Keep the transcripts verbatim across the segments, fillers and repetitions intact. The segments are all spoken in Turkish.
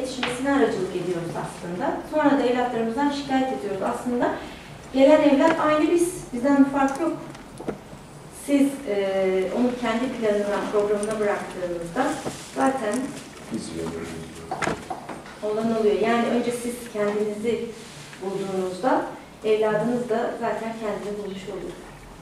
yetişmesine aracılık ediyoruz aslında. Sonra da evlatlarımızdan şikayet ediyoruz. Aslında gelen evlat aynı biz. Bizden bir fark yok. Siz e, onu kendi planına, programına bıraktığınızda zaten olan oluyor. Yani önce siz kendinizi bulduğunuzda evladınız da zaten kendini bulmuş oluyor.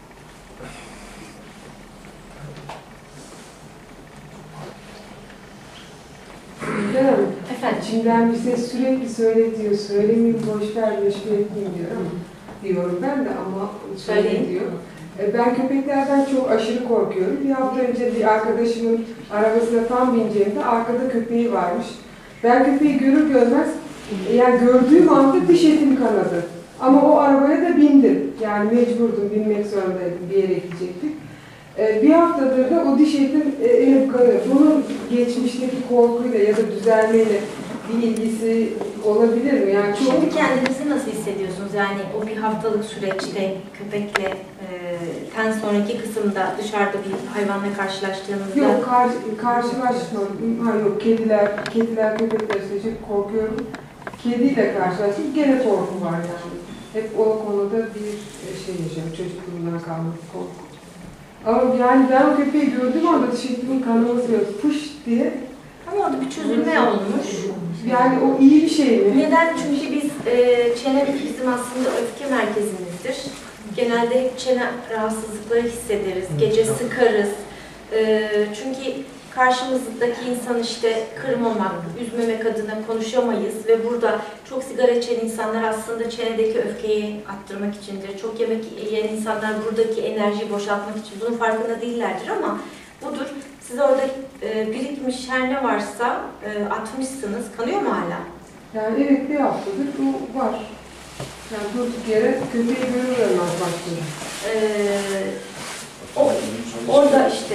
Efendim, Efendim? içimden bir ses sürekli söyle diyor, söylemeyeyim, boşver, meşgul etmeyeyim diyor ama diyorum ben de ama söyle diyor. Ben köpeklerden çok aşırı korkuyorum. Bir hafta önce bir arkadaşımın arabasına tam bineceğimde arkada köpeği varmış. Ben köpeği görür görmez, yani gördüğüm anda diş etim kanadı. Ama o arabaya da bindim. Yani mecburdum, binmek zorundaydım, bir yere gidecektik. Bir haftadır da o diş etim hep kanıyor. Bunun geçmişteki korkuyla ya da düzelmeyle bir ilgisi olabilir mi? Yani çok... Şimdi kendinizi nasıl hissediyorsunuz? Yani o bir haftalık süreçte köpekle e, ten sonraki kısımda dışarıda bir hayvanla karşılaştığınızda... Yok, kar, karşılaşmadım. Ha yok, kediler, kediler, köpekler işte korkuyorum. Kediyle karşılaştım, gene korkum var yani. Hep o konuda bir şey yaşıyorum, çocukluğumdan kalma korku. Ama yani ben o köpeği gördüğüm anda dişimin kanaması yok, pış diye. Ama orada bir çözülme olmuş. Yani o iyi bir şey mi? Neden? Çünkü biz, e, çene bizim aslında öfke merkezimizdir. Genelde hep çene rahatsızlıkları hissederiz, gece sıkarız. E, çünkü karşımızdaki insan işte kırmamak, üzmemek adına konuşamayız ve burada çok sigara içen insanlar aslında çenedeki öfkeyi attırmak içindir. Çok yemek yiyen insanlar buradaki enerjiyi boşaltmak için bunun farkında değillerdir ama budur. Siz orada e, birikmiş her ne varsa e, atmışsınız. Kanıyor mu hala? Yani evet, bir haftadır bu var. Yani durduk yere köpeği görürler başlıyor. Ee, o, orada işte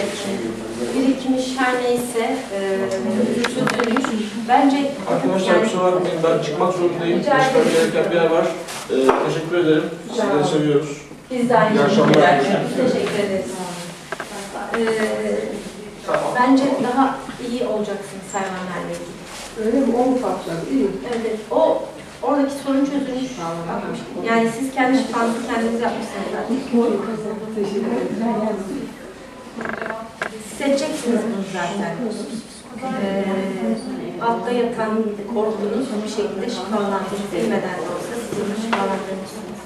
birikmiş her neyse çözülmüş. E, Bence arkadaşlar yani, kusura bakmayın, ben çıkmak zorundayım. Çıkmam gereken bir yer var. Ee, teşekkür ederim. Sizleri seviyoruz. Biz de aynı şekilde teşekkür ederiz. Ee, bence daha iyi olacaksınız hayvanlarla ilgili. Öyle mi? O mu patladı? İyi. Evet, o oradaki sorun çözülmüş. Yani siz kendi şifanızı kendiniz yapmışsınız zaten. Teşekkür ederim. Hissedeceksiniz bunu zaten. Ee, altta yatan korkunuz bir şekilde şifalandırır. Bilmeden de olsa siz bunu şifalandırırsınız.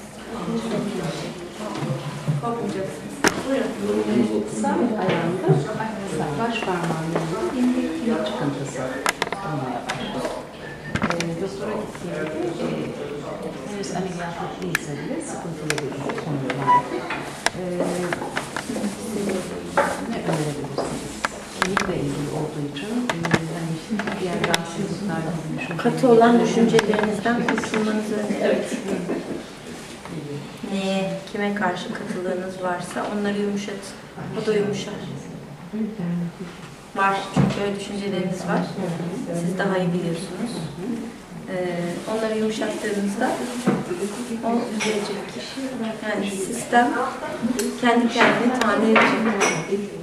Korkmayacaksınız. Buyurun. Sağ ayağında baş parmağında bir kilo çıkıntısı olmaya başladı. E, doktora gittiğimde e, henüz ameliyatlık değilse bile sıkıntılı bir konu vardı. E, ne önerebilirsiniz? Kemikle ilgili olduğu için hani diğer rahatsızlıklar olmuş. Katı olan düşüncelerinizden kurtulmanızı öneririm. Evet. Neye, kime karşı katılığınız varsa onları yumuşatın. O da yumuşar. Var, çünkü öyle düşünceleriniz var. Siz daha iyi biliyorsunuz. Ee, onları yumuşattığınızda o düzelecek. Yani sistem kendi kendini tamir edecek.